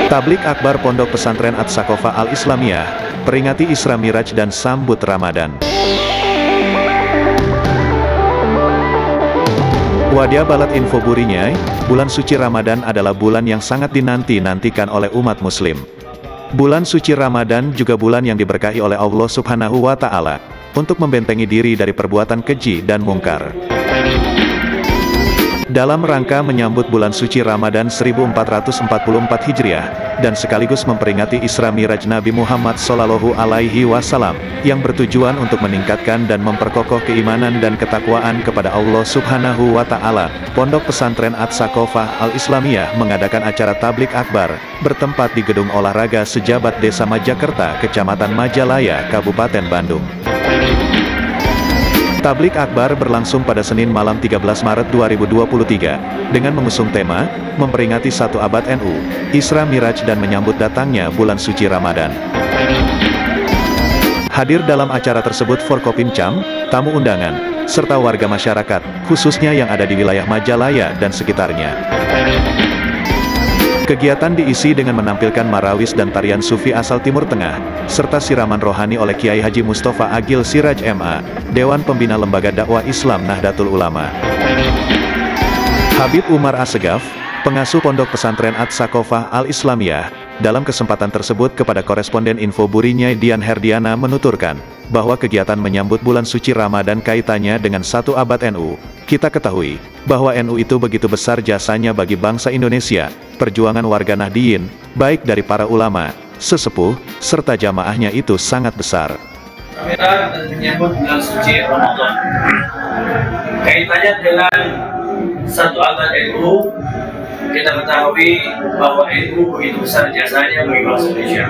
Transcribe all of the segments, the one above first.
Tablik Akbar Pondok Pesantren At-Sakofa Al-Islamiyah, peringati Isra Miraj dan sambut Ramadan. Wadia Balat Info Burinyai, bulan suci Ramadan adalah bulan yang sangat dinanti-nantikan oleh umat muslim. Bulan suci Ramadan juga bulan yang diberkahi oleh Allah Subhanahu wa Ta'ala, untuk membentengi diri dari perbuatan keji dan mungkar. Dalam rangka menyambut bulan suci Ramadan 1444 Hijriah, dan sekaligus memperingati Isra Miraj Nabi Muhammad Shallallahu Alaihi Wasallam, yang bertujuan untuk meningkatkan dan memperkokoh keimanan dan ketakwaan kepada Allah Subhanahu wa Ta'ala, Pondok Pesantren At-Sakofa Al-Islamiyah mengadakan acara Tablik Akbar, bertempat di Gedung Olahraga Sejabat Desa Majakerta, Kecamatan Majalaya, Kabupaten Bandung. Tablik Akbar berlangsung pada Senin malam 13 Maret 2023, dengan mengusung tema, memperingati 1 abad NU, Isra Miraj dan menyambut datangnya bulan suci Ramadan. Hadir dalam acara tersebut Forkopimcam, tamu undangan, serta warga masyarakat, khususnya yang ada di wilayah Majalaya dan sekitarnya. Kegiatan diisi dengan menampilkan marawis dan tarian sufi asal Timur Tengah, serta siraman rohani oleh Kiai Haji Mustafa Agil Siraj MA, Dewan Pembina Lembaga Dakwah Islam Nahdlatul Ulama. Habib Umar Assegaf, pengasuh Pondok Pesantren At-Sakofa Al-Islamiyah, dalam kesempatan tersebut kepada koresponden Info Burinyai Dian Herdiana menuturkan, bahwa kegiatan menyambut bulan suci Ramadan kaitannya dengan 1 abad NU. Kita ketahui, bahwa NU itu begitu besar jasanya bagi bangsa Indonesia, perjuangan warga Nahdliyin, baik dari para ulama, sesepuh, serta jamaahnya itu sangat besar. Kita menyambut bulan suci Ramadan. Kaitannya dengan 1 abad NU, kita ketahui bahwa NU begitu besar jasanya bagi bangsa Indonesia.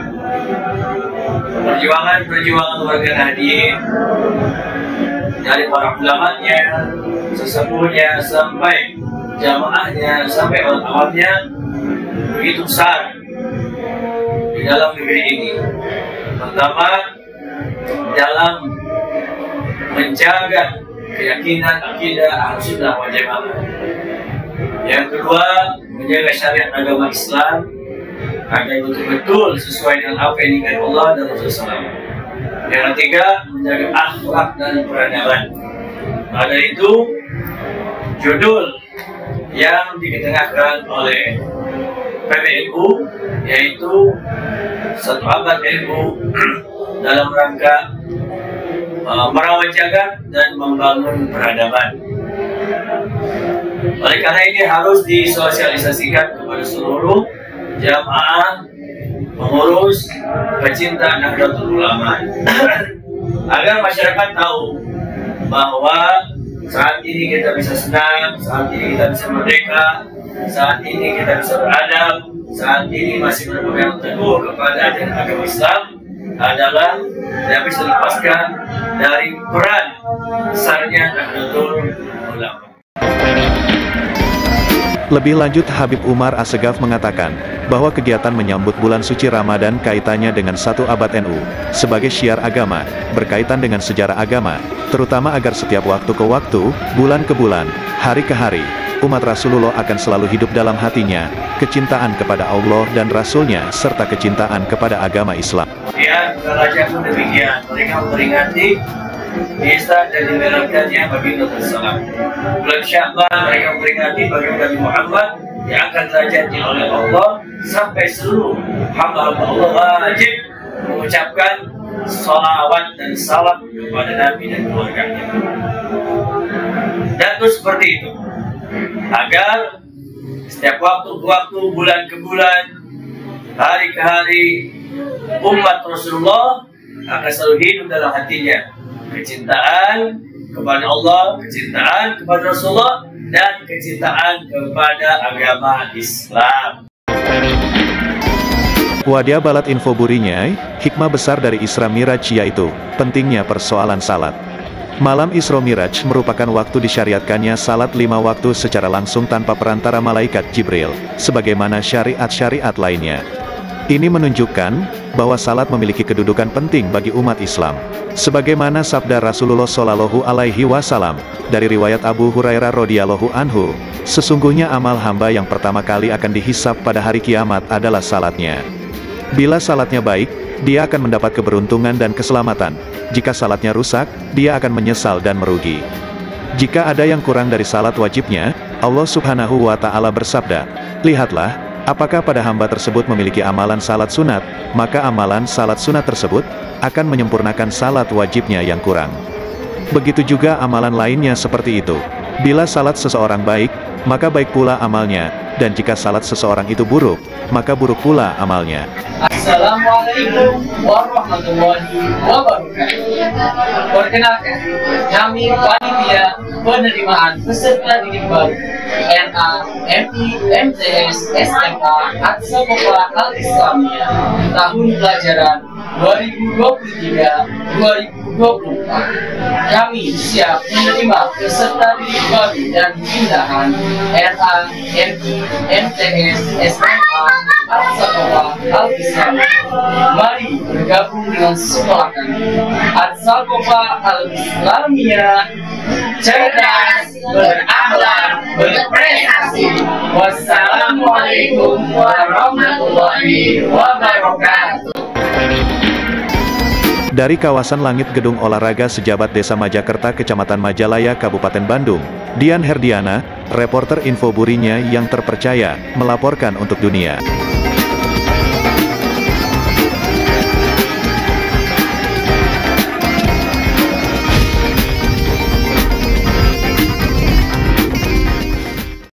Perjuangan warga Nahdliyin, dari para ulamanya, sesepuhnya, sampai jamaahnya, sampai awam-awamnya, begitu besar di dalam negeri ini. Pertama, dalam menjaga keyakinan akidah Ahlussunnah wal Jamaah. Yang kedua, menjaga syariat agama Islam agar betul-betul sesuai dengan apa yang diinginkan Allah dan Rasulullah. Yang ketiga, menjaga akhlak dan peradaban. Pada itu, judul yang diketengahkan oleh PBNU yaitu 1 abad NU dalam rangka merawat jagat dan membangun peradaban. Oleh karena ini harus disosialisasikan kepada seluruh jamaah, pengurus, pecinta Nahdlatul Ulama, agar masyarakat tahu bahwa saat ini kita bisa senang, saat ini kita bisa merdeka, saat ini kita bisa beradab, saat ini masih berpegang teguh kepada ajaran agama Islam adalah tidak bisa dilepaskan dari peran besarnya Nahdlatul Ulama. Lebih lanjut, Habib Umar Assegaf mengatakan, bahwa kegiatan menyambut bulan suci Ramadan kaitannya dengan 1 abad NU, sebagai syiar agama, berkaitan dengan sejarah agama, terutama agar setiap waktu ke waktu, bulan ke bulan, hari ke hari, umat Rasulullah akan selalu hidup dalam hatinya, kecintaan kepada Allah dan Rasulnya, serta kecintaan kepada agama Islam. Ya, Raja pun demikian, mereka memperingati Isa dan dimerankannya bagi Rasulullah. Bulan Sya'ban mereka memperingati bagi Nabi Muhammad yang akan derajatnya oleh Allah, sampai seluruh hamba Allah wajib mengucapkan salawat dan salam kepada Nabi dan keluarganya. Dan terus seperti itu, agar setiap waktu ke waktu, bulan ke bulan, hari ke hari, umat Rasulullah akan selalu hidup dalam hatinya kecintaan kepada Allah, kecintaan kepada Rasulullah, dan kecintaan kepada agama Islam. Wadia Balat Info Burinyai, hikmah besar dari Isra Miraj yaitu pentingnya persoalan salat. Malam Isra Miraj merupakan waktu disyariatkannya salat 5 waktu secara langsung tanpa perantara malaikat Jibril, sebagaimana syariat-syariat lainnya. Ini menunjukkan bahwa salat memiliki kedudukan penting bagi umat Islam. Sebagaimana sabda Rasulullah Shallallahu Alaihi Wasallam dari riwayat Abu Hurairah radhiyallahu anhu, sesungguhnya amal hamba yang pertama kali akan dihisap pada hari kiamat adalah salatnya. Bila salatnya baik, dia akan mendapat keberuntungan dan keselamatan. Jika salatnya rusak, dia akan menyesal dan merugi. Jika ada yang kurang dari salat wajibnya, Allah Subhanahu wa Ta'ala bersabda, "Lihatlah, apakah pada hamba tersebut memiliki amalan salat sunat, maka amalan salat sunat tersebut akan menyempurnakan salat wajibnya yang kurang." Begitu juga amalan lainnya seperti itu. Bila salat seseorang baik, maka baik pula amalnya, dan jika salat seseorang itu buruk, maka buruk pula amalnya. Assalamualaikum warahmatullahi wabarakatuh. Perkenalkan, kami panitia penerimaan peserta didik baru NA, MI, MTS, SMA, Atsakopa Al-Islamiyah tahun pelajaran 2023-2024. Kami siap menerima peserta didik baru dan pindahan NA, MI, MTS, SMA, Atsakopa Al-Islamiyah. Mari bergabung dengan sekolah kami. Atsakopa Al-Islamiyah, cerdas, berakhlak, berprestasi. Wassalamualaikum warahmatullahi wabarakatuh. Dari kawasan Langit Gedung Olahraga Sejabat Desa Majakerta, Kecamatan Majalaya, Kabupaten Bandung, Dian Herdiana, reporter Info Burinya yang terpercaya, melaporkan untuk dunia.